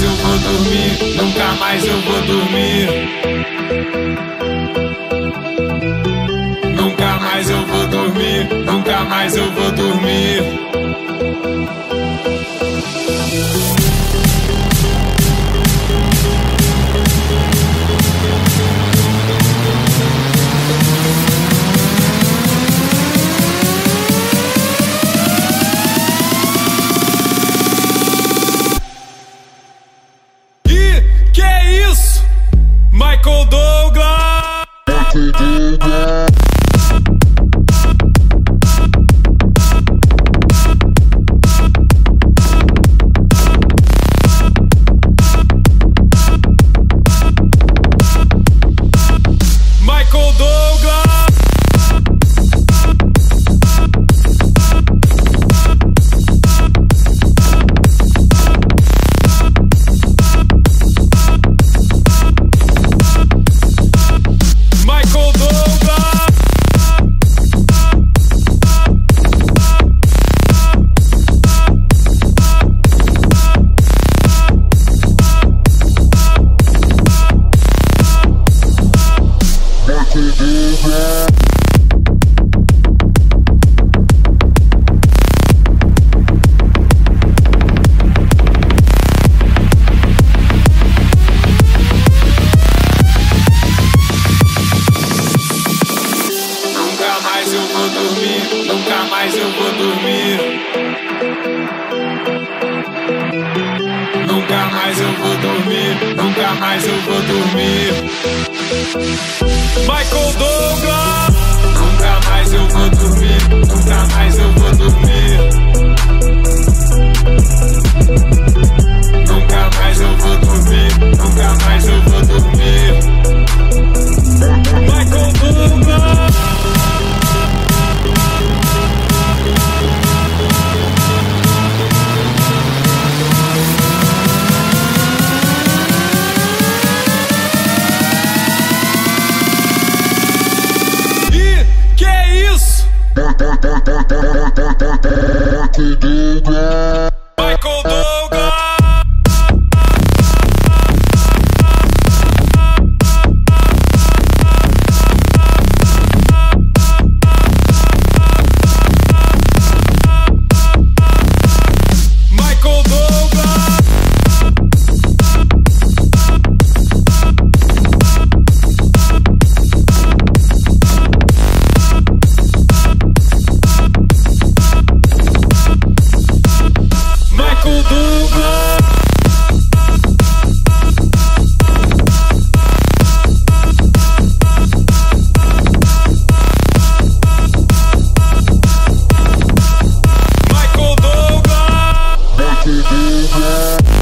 eu vou dormir, nunca mais eu vou dormir. Nunca mais eu vou dormir, nunca mais eu vou dormir. Que é isso? Michael Douglas. Michael Douglas. Nunca mais eu vou dormir, nunca mais eu vou dormir. Nunca mais eu vou dormir, nunca mais eu vou dormir. Michael Douglas. Nunca mais eu vou dormir, nunca mais eu vou dormir. Nunca mais eu vou dormir, nunca mais eu vou dormir. Michael Douglas. Que é isso? Michael Douglas. Michael Douglas. Michael Douglas. Michael Douglas.